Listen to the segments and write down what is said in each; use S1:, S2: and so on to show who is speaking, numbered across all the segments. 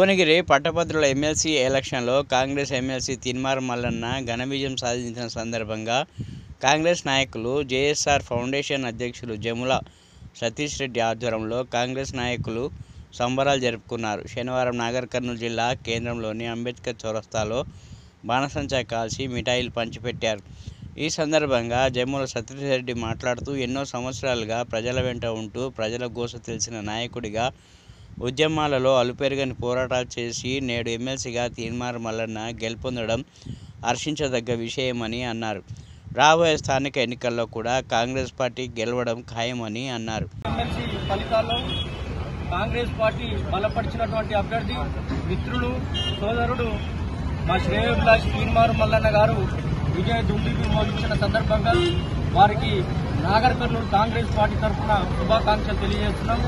S1: భువనగిరి పట్టభద్రుల ఎమ్మెల్సీ ఎలక్షన్లో కాంగ్రెస్ ఎమ్మెల్సీ తిన్మార్ మల్లన్న ఘన విజయం సాధించిన సందర్భంగా కాంగ్రెస్ నాయకులు జేఎస్ఆర్ ఫౌండేషన్ అధ్యక్షులు జముల సతీష్ రెడ్డి ఆధ్వర్యంలో కాంగ్రెస్ నాయకులు సంబరాలు జరుపుకున్నారు. శనివారం నాగర్ కర్నూలు జిల్లా కేంద్రంలోని అంబేద్కర్ చౌరస్తాలో బాణసంచా కాల్చి మిఠాయిలు పంచిపెట్టారు. ఈ సందర్భంగా జముల సతీష్ రెడ్డి మాట్లాడుతూ ఎన్నో సంవత్సరాలుగా ప్రజల వెంట ఉంటూ ప్రజల గోస తెలిసిన నాయకుడిగా ఉద్యమాలలో అలుపెరుగని పోరాటాలు చేసి నేడు ఎమ్మెల్సీగా తిన్మార్ మల్లన్న గెలుపొందడం హర్షించదగ్గ విషయమని అన్నారు. రాబోయే స్థానిక ఎన్నికల్లో కూడా కాంగ్రెస్ పార్టీ గెలవడం ఖాయమని అన్నారు.
S2: ఎమ్మెల్సీ ఫలితాల్లో కాంగ్రెస్ పార్టీ బలపరిచినటువంటి అభ్యర్థి మిత్రులు సోదరుడు మా శ్రేయోభిలాషి తిన్మార్ మల్లన్న గారు విజయ దుండికి మోగించిన సందర్భంగా వారికి నాగర్ కర్నూలు కాంగ్రెస్ పార్టీ తరఫున శుభాకాంక్షలు తెలియజేస్తున్నాం.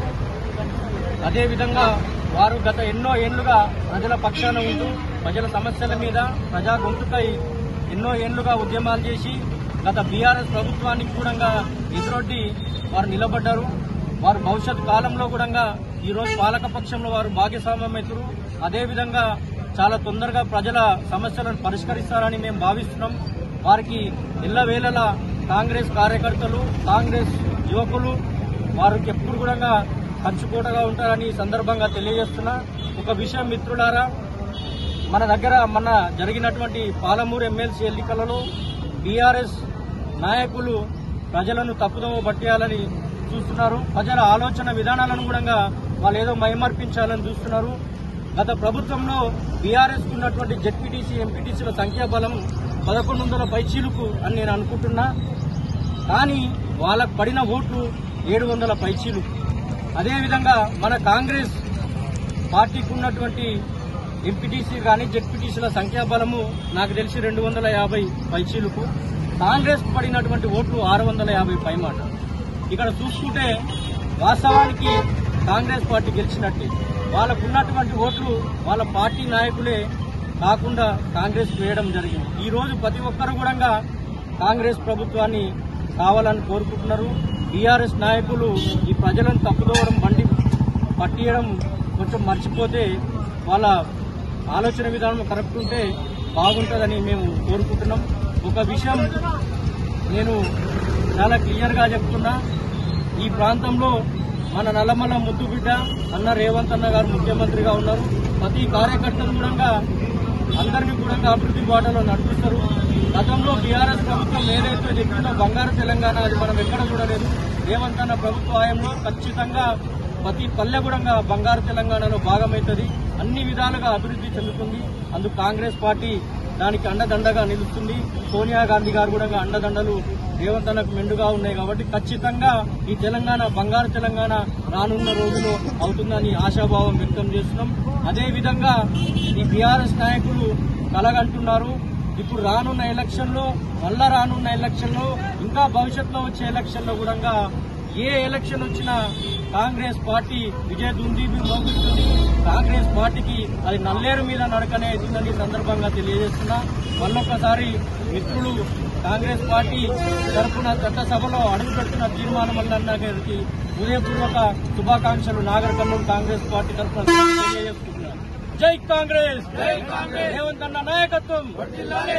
S2: అదేవిధంగా వారు గత ఎన్నో ఏళ్లుగా ప్రజల పక్షాన ఉంటూ ప్రజల సమస్యల మీద ప్రజా గొంతుకై ఎన్నో ఏళ్లుగా ఉద్యమాలు చేసి గత బీఆర్ఎస్ ప్రభుత్వానికి కూడా ఎదురొడ్డి వారు నిలబడ్డారు. వారు భవిష్యత్ కాలంలో కూడా ఈరోజు పాలకపక్షంలో వారు భాగస్వామ్యమవుతారు. అదేవిధంగా చాలా తొందరగా ప్రజల సమస్యలను పరిష్కరిస్తారని మేము భావిస్తున్నాం. వారికి ఎల్లవేళలా కాంగ్రెస్ కార్యకర్తలు కాంగ్రెస్ యువకులు వారికి ఎప్పుడు కూడా కంచుకోటగా ఉంటారని ఈ సందర్భంగా తెలియజేస్తున్నా. ఒక విషయం మిత్రులారా, మన దగ్గర మన జరిగినటువంటి పాలమూరు ఎమ్మెల్సీ ఎన్నికలలో బీఆర్ఎస్ నాయకులు ప్రజలను తప్పుదోవ పట్టేయాలని చూస్తున్నారు. ప్రజల ఆలోచన విధానాలను కూడా వాళ్ళు ఏదో మైమర్పించాలని చూస్తున్నారు. గత ప్రభుత్వంలో బీఆర్ఎస్ ఉన్నటువంటి జెడ్పీటీసీ ఎంపీటీసీల సంఖ్యాబలం 1100 పైచీలకు అని నేను అనుకుంటున్నా. కానీ వాళ్ళకు పడిన ఓట్లు 700 పైచీలకు. అదేవిధంగా మన కాంగ్రెస్ పార్టీకి ఉన్నటువంటి ఎంపీటీసీ కానీ జెడ్పీటీసీల సంఖ్యాబలము నాకు తెలిసి 250 పైచీలకు. కాంగ్రెస్ పడినటువంటి ఓట్లు 650 పైమాట. ఇక్కడ చూసుకుంటే వాస్తవానికి కాంగ్రెస్ పార్టీ గెలిచినట్టే. వాళ్ళకున్నటువంటి ఓట్లు వాళ్ళ పార్టీ నాయకులే కాకుండా కాంగ్రెస్ వేయడం జరిగింది. ఈ రోజు ప్రతి ఒక్కరు కూడా కాంగ్రెస్ ప్రభుత్వాన్ని కావాలని కోరుకుంటున్నారు. బీఆర్ఎస్ నాయకులు ఈ ప్రజలను తప్పుదోవడం బండి పట్టియడం కొంచెం మర్చిపోతే వాళ్ళ ఆలోచన విధానం కరెక్ట్ ఉంటే బాగుంటుందని మేము కోరుకుంటున్నాం. ఒక విషయం నేను చాలా క్లియర్గా చెప్తున్నా. ఈ ప్రాంతంలో మన నల్లమల్ల ముద్దుబిడ్డ అన్న రేవంత్ అన్న గారు ముఖ్యమంత్రిగా ఉన్నారు. ప్రతి కార్యకర్తలు కూడా అందరినీ కూడా అభివృద్ధి బాటలో నడిపిస్తారు. గతంలో బీఆర్ఎస్ ప్రభుత్వం ఏదైతే చెప్పిందో బంగారు తెలంగాణ అది మనం ఎక్కడ చూడలేదు. రేవంత్ అన్న ప్రభుత్వ హయాంలో ఖచ్చితంగా ప్రతి పల్లె కూడా బంగారు తెలంగాణలో భాగమవుతుంది. అన్ని విధాలుగా అభివృద్ధి చెందుతుంది. అందుకు కాంగ్రెస్ పార్టీ దానికి అండదండగా నిలుస్తుంది. సోనియా గాంధీ గారు కూడా అండదండలు రేవంత్ అన్నకు మెండుగా ఉన్నాయి. కాబట్టి ఖచ్చితంగా ఈ తెలంగాణ బంగారు తెలంగాణ రానున్న రోజుల్లో అవుతుందని ఆశాభావం వ్యక్తం చేస్తున్నాం. అదేవిధంగా ఈ బీఆర్ఎస్ నాయకులు కలగంటున్నారు. ఇప్పుడు రానున్న ఎలక్షన్లో మళ్ళా రానున్న ఎలక్షన్లో ఇంకా భవిష్యత్తులో వచ్చే ఎలక్షన్లో కూడా ఏ ఎలక్షన్ వచ్చినా కాంగ్రెస్ పార్టీ విజయ దుందీబి మోగిస్తుంది. కాంగ్రెస్ పార్టీకి అది నల్లేరు మీద నడకనే అవుతుందని సందర్భంగా తెలియజేస్తున్నా. మళ్ళొక్కసారి మిత్రులు కాంగ్రెస్ పార్టీ తరఫున చట్టసభలో అడుగుపెడుతున్న తిన్మార్ మల్లన్న గారికి హృదయపూర్వక శుభాకాంక్షలు నాగర్ కర్నూలు కాంగ్రెస్ పార్టీ తరఫున తెలియజేస్తున్నారు. జై కాంగ్రెస్, రేవంత్ అన్న నాయకత్వం.